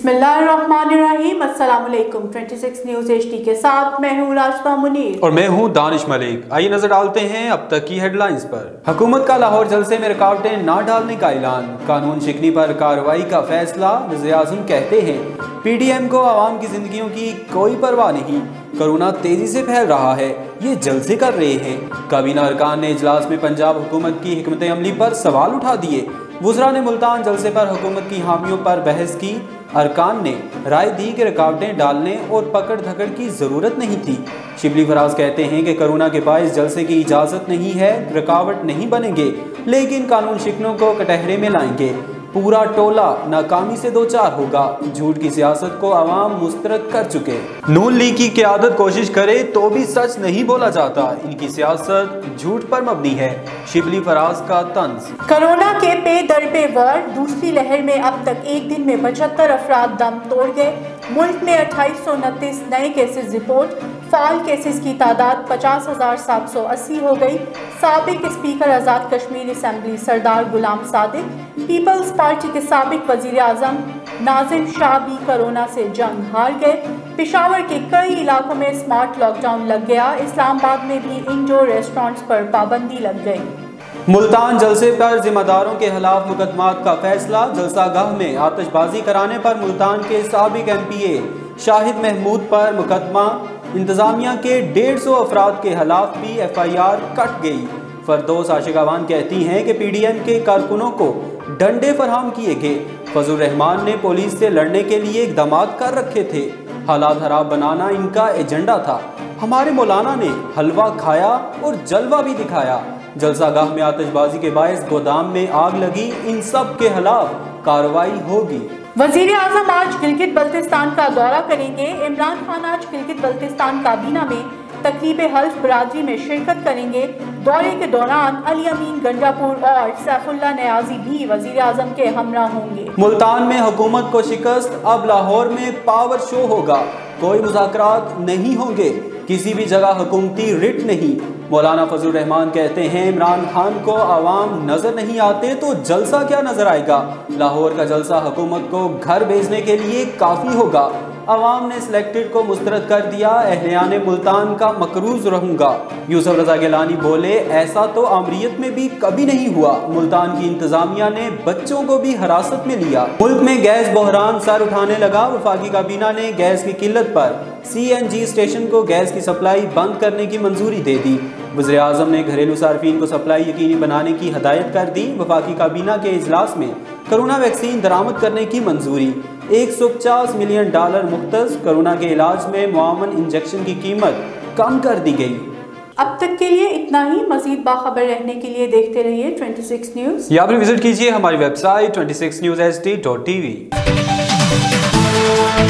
बिस्मिल्लाहिर्रहमानिर्रहीम। अस्सलाम वालेकुम। 26 न्यूज़ HD के साथ मैं हूँ राशिदा मुनीर और मैं हूँ दानिश मलिक। आइए नजर डालते हैं अब तक की हेडलाइंस पर। हुकूमत का लाहौर जलसे में रुकावटें ना डालने का ऐलान, कानून शिकनी पर कार्रवाई का फैसला। वज़ीर-ए-आज़म कहते हैं PDM को आवाम की जिंदगियों की कोई परवाह नहीं, कोरोना तेजी से फैल रहा है, ये जलसे कर रहे हैं। काबीना अरकान ने इजलास में पंजाब हुकूमत की हिकमत अमली पर सवाल उठा दिए। वुज़रा ने मुल्तान जलसे पर हुकूमत की हामियों पर बहस की। अरकान ने राय दी कि रुकावटें डालने और पकड़ धकड़ की ज़रूरत नहीं थी। शिबली फराज कहते हैं कि कोरोना के बायस जलसे की इजाज़त नहीं है, रुकावट नहीं बनेंगे, लेकिन कानून शिकनों को कटहरे में लाएंगे। पूरा टोला नाकामी से दो चार होगा, झूठ की सियासत को आवाम मुस्तरद कर चुके। नून लीग की क़यादत कोशिश करे तो भी सच नहीं बोला जाता, इनकी सियासत झूठ पर मबनी है। शिबली फराज का तंज। कोरोना के पे दर पे वार, दूसरी लहर में अब तक एक दिन में 75 अफराद दम तोड़ गए। मुल्क में 2829 नए केसेस रिपोर्ट, फाल केसेस की तादाद 50,780 हो गई। साबिक speaker Azad Kashmir assembly Sardar Ghulam Sadiq, peoples party के साबिक वजीर आज़म नाजिम शाह भी कोरोना से जंग हार गए। पेशावर के कई इलाकों में स्मार्ट लॉकडाउन लग गया। इस्लामाबाद में भी इंडोर रेस्टोरेंट्स पर पाबंदी लग गई। मुल्तान जलसे पर जिम्मेदारों के खिलाफ मुकदमात का फैसला। जलसागाह में आतिशबाजी कराने पर मुल्तान के साबिक MPA शाहिद महमूद पर मुकदमा। इंतजामिया के 150 अफराद के खिलाफ भी FIR कट गई। फरदौस आशिकावान कहती हैं कि PDM के कारकुनों को डंडे फराहम किए गए। फजल रहमान ने पुलिस से लड़ने के लिए इक़दाम कर रखे थे, हालात खराब बनाना इनका एजेंडा था। हमारे मौलाना ने हलवा खाया और जलवा भी दिखाया। जलसागाह में आतिशबाजी के बायस गोदाम में आग लगी, इन सब के खिलाफ कार्रवाई होगी। वजीर आज़म आज गिलगित बल्तिस्तान का दौरा करेंगे। इमरान खान आज गिलगित बल्तिस्तान काबीना में तकरीब हल्फ बरादरी में शिरकत करेंगे। दौरे के दौरान अली अमीन गंडापुर और सैफुल्ला नियाजी भी वजीर आज़म के हमरा होंगे। मुल्तान में हुकूमत को शिकस्त, अब लाहौर में पावर शो होगा, कोई मुज़ाकरात नहीं होंगे, किसी भी जगह हुकूमती रिट नहीं। मौलाना फजल रहमान कहते हैं इमरान खान को आवाम नजर नहीं आते तो जलसा क्या नजर आएगा। लाहौर का जलसा हुकूमत को घर भेजने के लिए काफ़ी होगा। अवाम ने सिलेक्टेड को मुस्तरद कर दिया, अहलियाने मुल्तान का मकरूज रहूंगा। यूसुफ रजा गिलानी बोले ऐसा तो आमरीत में भी कभी नहीं हुआ। मुल्तान की इंतजामिया ने बच्चों को भी हिरासत में लिया। मुल्क में गैस बहरान सर उठाने लगा। वफाकी काबीना ने गैस की किल्लत पर CNG स्टेशन को गैस की सप्लाई बंद करने की मंजूरी दे दी। वज़ीर आज़म ने घरेलू सार्फिन को सप्लाई यकीनी बनाने की हदायत कर दी। वफाकी काबीना के इजलास में कोरोना वैक्सीन दरामद करने की मंजूरी। $150 मिलियन मुख्तस। कोरोना के इलाज में मुआवन इंजेक्शन की कीमत कम कर दी गई। अब तक के लिए इतना ही। मजीद बाखबर रहने के लिए देखते रहिए 26 न्यूज़ या फिर विजिट कीजिए हमारी वेबसाइट 26newsHD.tv।